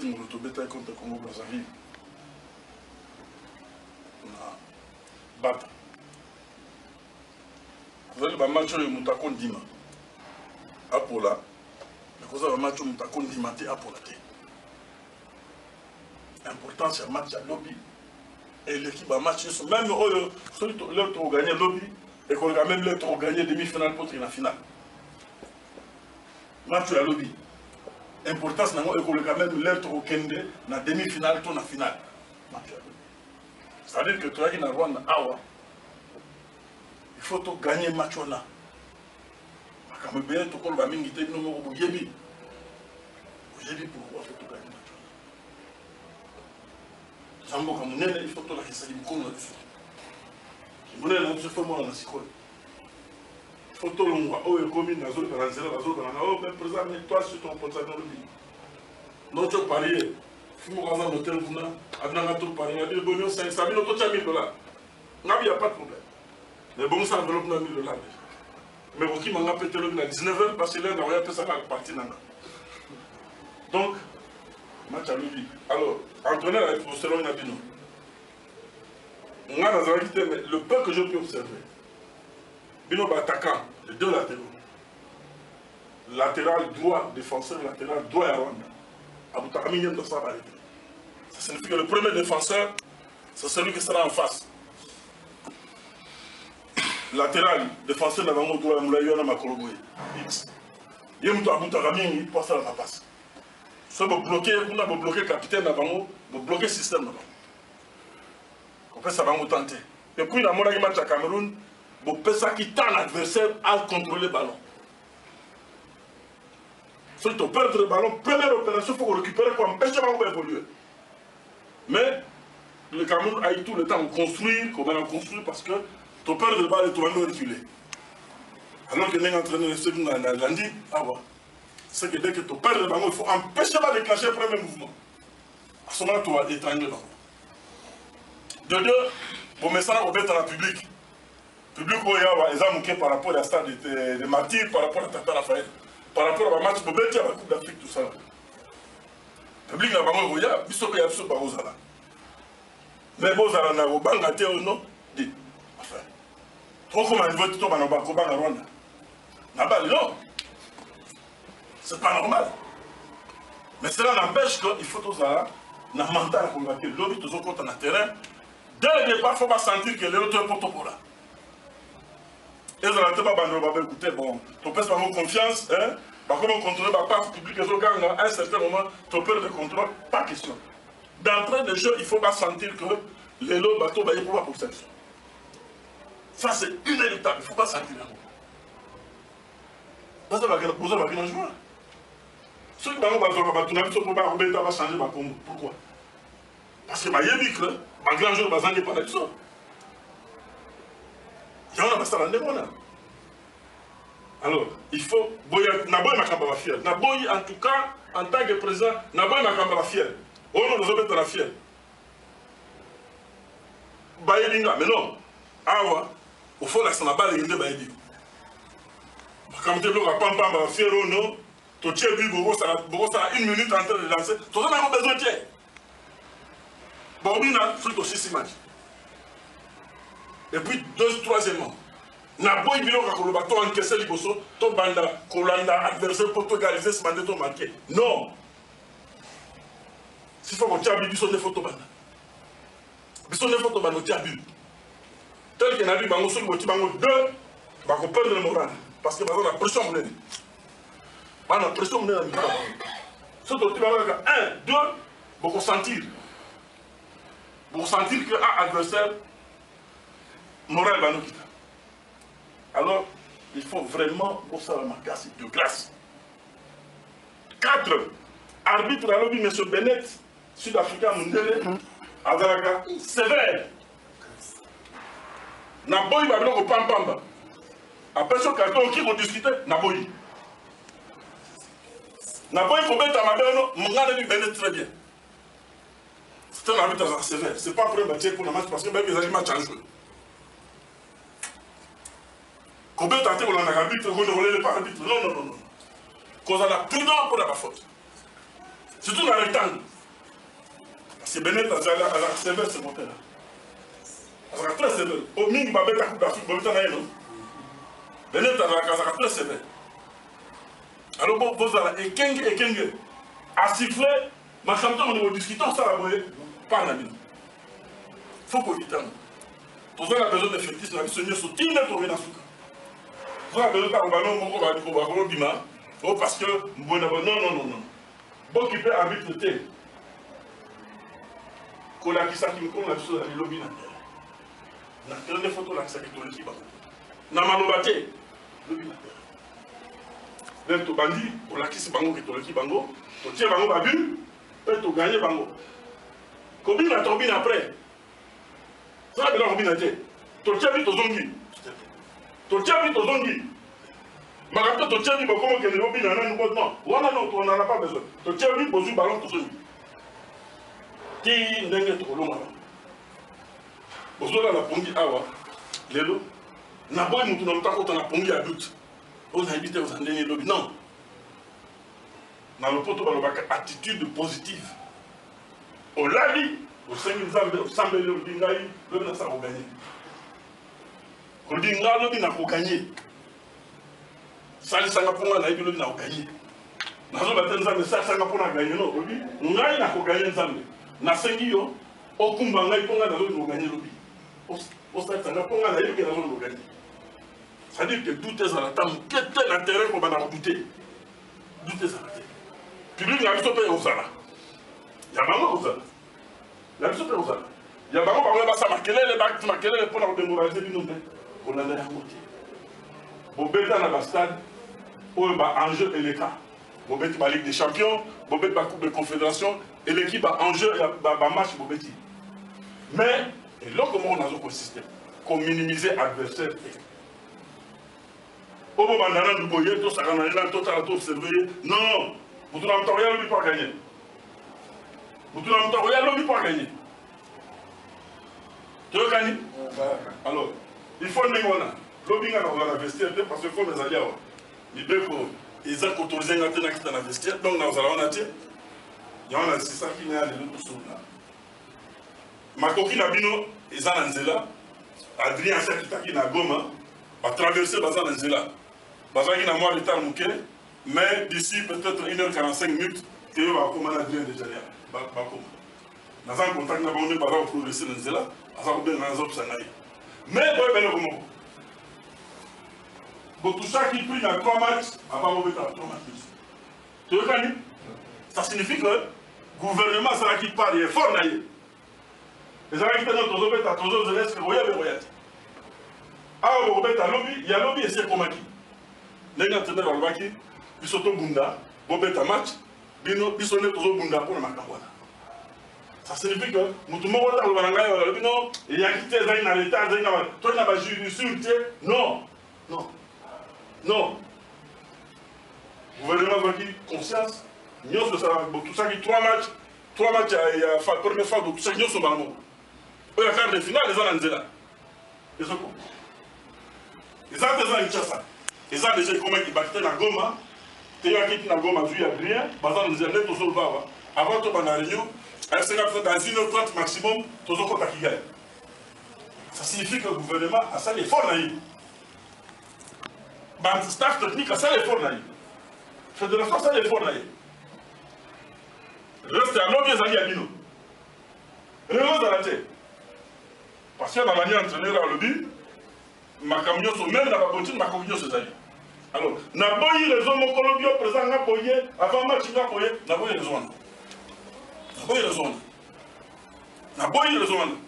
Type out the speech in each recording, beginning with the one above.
Ngolo Tobeta contre Congo Brazzaville. On a battu. Vous avez le match de Moutakon Dima. Apola. Vous avez le match de Moutakon Dima à Apola. L'important c'est le match à lobby. Et l'équipe a matché. Même ceux qui ont gagné lobby. Et qu'on a même l'autre gagné demi-finale contre la finale. Match à lobby. L'importance c'est qu'on a même l'autre au Kende dans la demi-finale ou la finale. Match à lobby. C'est-à-dire que tu as dans Rwanda, il faut gagner le match là. Quand tu as tout le monde qui est pour gagner le match. Zambo comme nene il faut tout la kisa mkono là-dessus. Monene na tso fomo na sikolo. Il faut tout longwa o e commune na zone na zela na zone na o même présent mais toi sur ton portable dans le lit. Notre parier, fumo kaza hotel kuna, adna tout parier, il bonio 500 000 auto $1000. N'a y a pas de problème. Les bons ça enveloppe na $1000 déjà. Mais au qui m'a pété le 19h parce que là on a fait ça la partie nana. Donc match à lobby. Alors, entraîneur avec Rousselon Nabino. Le peu que je peux observer, Bino attaquant, les deux latéraux. Latéral droit, défenseur latéral droit à Rwanda. Aboutakami Nyem Dossa va arrêter. Ça signifie que le premier défenseur, c'est celui qui sera en face. Latéral, défenseur Navango droit, Moulaïona Makoloboye. X. Yemoutou Aboutakami, il passe à la passe. Si vous bloquez le capitaine avant, vous bloquez le système. Vous pouvez ça va vous tenter. Et puis, dans le match à Cameroun, vous pouvez ça qui tend l'adversaire à contrôler le ballon. Si vous perdez le ballon, première opération, il faut récupérer pour empêcher le ballon d'évoluer. Mais le Cameroun a eu tout le temps de construire, comment construire, parce que tu perds le ballon et tu vas nous reculer. Alors que nous entraîneurs de lundi, c'est que dès que tu perds le ballon, il faut empêcher de déclencher le premier mouvement. À ce moment-là, tu vas étreindre le ballon. De deux, pour mettre ça au bête dans la public. Public où il y a des gens par rapport à la stade de martyrs, par rapport à Tata Raphaël, par rapport à la match pour bête, il y a la Coupe d'Afrique, tout ça. Public n'a pas il y a des gens qui ont Barozala. Mais Bozala n'a pas gâté ou non, dit. Enfin, trop comme un vote, tu vas en Rwanda. Non. C'est pas normal. Mais cela n'empêche qu'il faut tous ça, dans le mental, pour que l'objet tous compte dans le terrain. Dès le départ, il ne faut pas sentir que l'autre est pour là. Et ça ne pas écouter, bon, tu peux avoir confiance, hein, comment contrôler la part publique, à un certain moment, tu peux le contrôle, pas question. D'entrée de jeu, il ne faut pas sentir que les lots bateaux vont pouvoir pour cette chose. Ça, c'est inéluctable, il ne faut pas sentir. Ça, c'est la joie. Ceux qui vont changer ma combo. Pourquoi? Parce que ma yébik, ma grand jour, ma zangue pas là-dessus. Il y a un ça alors, il faut. Naboy Makamba fier. Naboy, en tout cas, en tant que président, Naboy Makamba fier. Oh non, nous avons la fier. Bayedinga, mais non. Ah ouais. Au fond, là, ça n'a pas les idées Bayedinga. Comme tu veux, Pamba fier ou non. Tu as vu, ça a 1 minute en train de lancer. Tu n'as pas besoin de tiens. Bon, on a fait aussi 6 matchs. Et puis, troisièmement, Naboy Bilo Kakoloba, tu as encaissé l'Iboso, tu banda, Kolanda, adversaire pour égaliser ce mandat, tu as marqué. Non. S'il faut que tu aies vu, tu as des photos banda. Tu as des photos banda, tu as vu. Tel qu'il y a eu, tu as eu 2, tu vas perdre le moral. Parce que tu as la pression. On a pression de la vie. Surtout, tu vas avoir 1, 2, vous sentir. Vous sentir que l'adversaire moral va nous quitter. Alors, il faut vraiment pour ça la casse de grâce. 4. Arbitre à l'objet, M. Bennett, Sud-Africain Mundele, Azaraga, sévère. Naboyi va venir au Pampamba. Après ce carton, qui vont discuter Naboyi. Naboyi faut mettre à ma belle, mon gars de Bennett très bien. C'est un arbitre sévère. Ce n'est pas pour un match pour le match parce que même les matchs en jeu. Combien de temps on a un arbitre, on ne relève pas arbitre? Non. Cause on a prudent pour la faute. Surtout dans le rectangle. c'est Benet à la sévère ce côté-là. Ça très sévère. Au minimum, il va mettre d'Afrique, Benet à la très sévère. Alors, vous allez, et Kenge, à siffler, ma femme, on est discutant, ça va par la mine. Il faut qu'on y tente. Vous avez besoin d'effectifs, la vie se met sur tout le monde dans ce cas. Vous avez besoin d'un ballon, on va dire, parce que, non. Bon, qui peut arbitrer. Qu'on a qui ça qui me compte, la vie sur le lobby. Na tele photo la ça qui tourne qui bango. Na malobate lobby na terre. Là to bandi pour la qui se bango qui tourne qui bango. To tie bango babu et to gagner bango. Combien la tombine après. Ça va bien combien été. To tie vite to zongi. To tie vite to zongi. Magato to tie vite comment que le lobby na na nous non. Voilà non on n'en a pas besoin. To tie vite bozu ballon to zongi. Qui ndenge to longa. Bozola la pongi awa, lelo, na boy mutu na mutako ta na pongi à but. On a évité aux andeni lobby. Non. Dans le poto balobaka attitude positive. Au lali, au 5000 zambe, au sambe le dingai, le na sa ko gagner. Ko dinga lobby na ko gagner. Sali sanga ponga na ibi lobby na ko gagner. Na zo baten zambe sa sanga ponga gagner no, lobby, ngai na ko gagner zambe. Na sengi yo, okumba ngai ponga na lobby no gagner lobby. C'est-à-dire que tout est à la table. Quel est l'intérêt qu'on va en douter? Tout est à la table. Public, il y a un peu de Osala. Il y a un peu de Osala. Il y a un peu de Osala. Il y a un peu de Osala. Il y a un peu de pour démoraliser le nom. On a l'air à moitié. Bobet dans la stade, où il y a enjeu et l'écart. Bobet dans la Ligue des Champions, Bobet dans la Coupe de Confédération, et l'équipe a enjeu et un match Bobet. Mais, et là, comment on a un système qu'on minimiser l'adversaire. Au moment où on a un boyer, tout ça, on a un total, tout c'est vrai. Non, vous ne l'avez pas gagné. Vous ne l'avez pas gagné. Tu veux gagner? Alors, il faut que l'objet dans la vestiaire, parce qu'il faut les alliés. Ils ont autorisé à entrer dans la vestiaire, donc nous allons en dire. Il y a un système qui n'est pas tout seul là. Ma coquine a bino, ils ont un zéla. Adrien Sakitaki na Goma va traverser Bazan Nzela. Bazan qui n'a moins de temps mouké, mais d'ici peut-être 1h45 minutes, il va commander Adrien déjà là. Dans un contact, nous avons Bazan progresser Nzela, Bazan bien dans un Sanaï. Mais, bon, ben, comment? Bon, tout ça qui prie dans 3 matchs, avant de mettre 3 matchs. Tu veux gagner? Ça signifie que le gouvernement, ça qui parle, il est fort d'ailleurs. Les gens qui étaient dans ton bête à ton zone, c'est royal et royal. Ah, au bête à lobby, il y a lobby et c'est comme qui. Les gens tenaient dans le baki, ils sont au Bunda, au bête à match, ils sont au Bunda pour le Makawana. Ça signifie que nous tout le monde dans le Bananga, non, il y a quitté Zayn à l'état, Zayn à toi, il n'a pas juridiction, non, non, non. Gouvernement qui conscience, nous sommes tout ça qui 3 matchs, il y a la première fois, tout ça qui nous sommes dans le monde. La quart de finale, ils ont Nzela. Ils ont quoi? Ils ont déjà une chasse. Ils ont déjà comment ils battent la Goma. Tu as quitté la Goma, tu as rien. Bazan nous a dit tout ça. Avant de la réunion, dans 1h30 maximum, tout ça compte qui gagne. Ça signifie que le gouvernement a ça l'effort naïf. Le staff technique a ça l'effort naïf. La fédération a ça l'effort naïf. Reste à l'autre des alliés à Bino. Réunion dans la tête. Parce que la manière d'entraîner à l'objet, ma camion sont même dans la bottine, ma camion c'est ça. Alors, n'a pas eu les hommes au Colombie présent, n'a pas eu, avant match, n'a pas eu, n'a pas eu les hommes. N'a pas eu les hommes. N'a pas eu les hommes.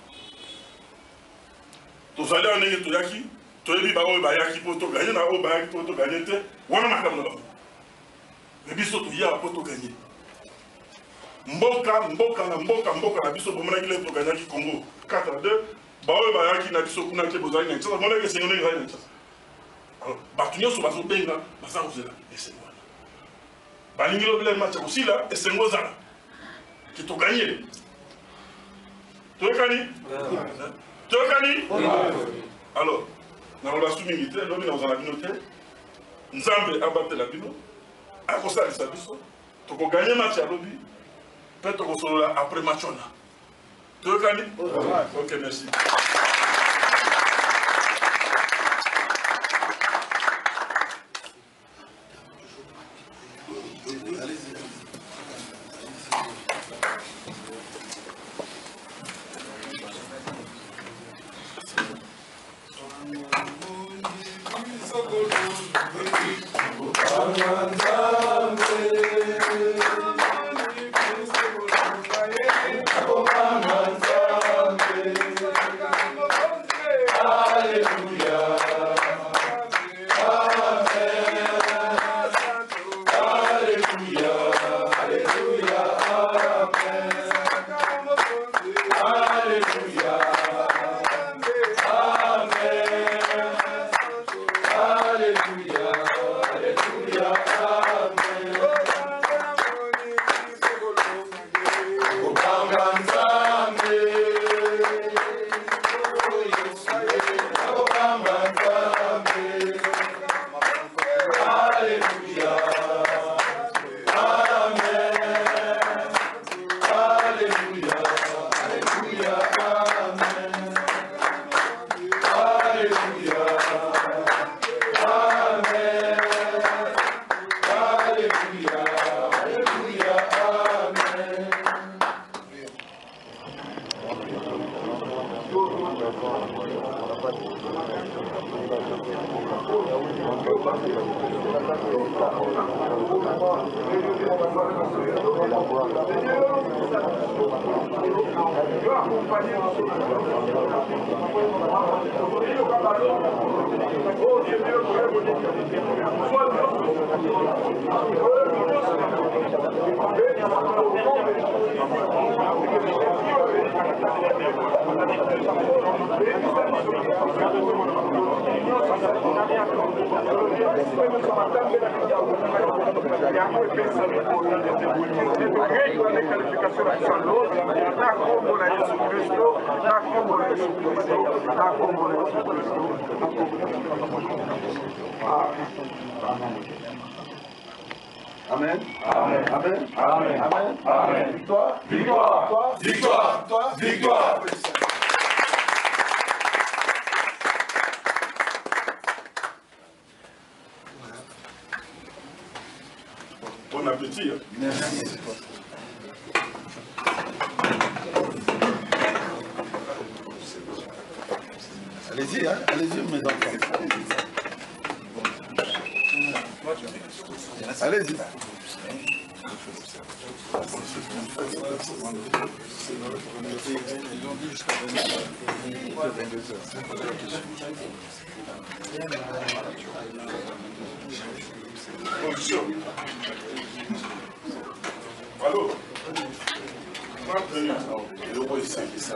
Tu allais en Égypte, Yaki, tu as dit, Bayaki pour te gagner, n'a pas Bayaki pour te gagner, on a un camion là-bas. Mais biso tu y a pour te gagner. Mboka na biso bomona ki le to gagner ki Congo 4-2 ba oyo ba yaki na biso kuna ke bozali na tsa mona ke sengone ke na tsa alors batunyo so bazo benga baza kozela esengo ba lingilo bile match aussi là esengo za ki to gagner to kani alors na relation militaire lobi na ozala bino te nzambe abatela bino akosalisa biso to ko gagner match ya lobi peut-être qu'on sera là après match là. Tu veux gagner? Ok, merci. Amen. Amen. Amen. Amen. Amen. Amen. Victoire. Victoire. Victoire. Victoire. Victoire. Bon appétit. Merci. Allez-y, hein? Allez-y, mes enfants. Allez-y. Bonjour. Allô? Le roi est ça, ça.